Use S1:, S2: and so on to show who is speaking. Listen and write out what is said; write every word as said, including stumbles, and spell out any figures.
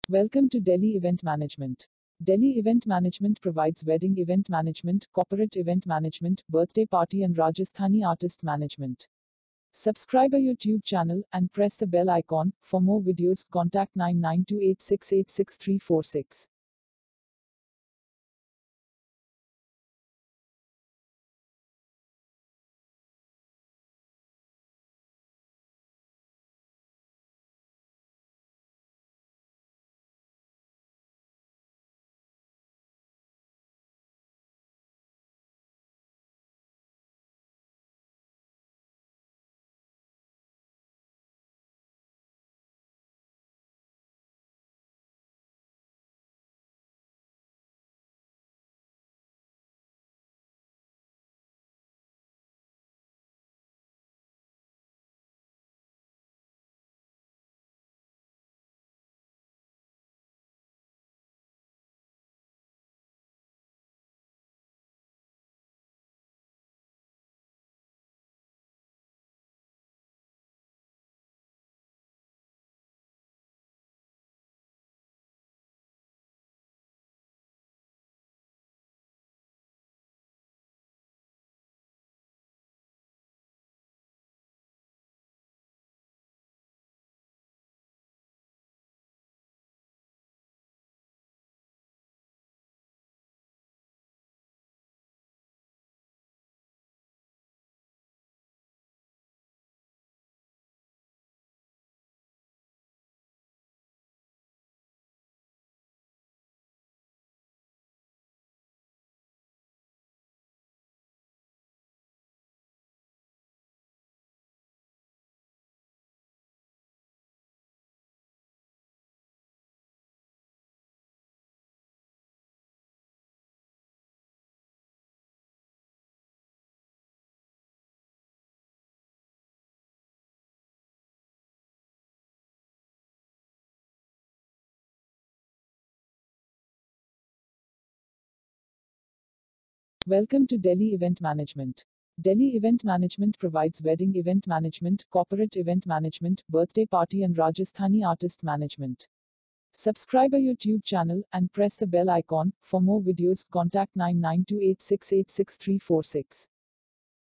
S1: Welcome to Delhi Event Management. Delhi Event Management provides wedding event management, corporate event management, birthday party, and Rajasthani artist management. Subscribe our YouTube channel and press the bell icon. For more videos, contact nine nine two eight six eight six three four six. Welcome to Delhi Event Management. Delhi Event Management provides wedding event management, corporate event management, birthday party, and Rajasthani artist management. Subscribe our YouTube channel and press the bell icon. For more videos, contact nine nine two eight six eight six three four six.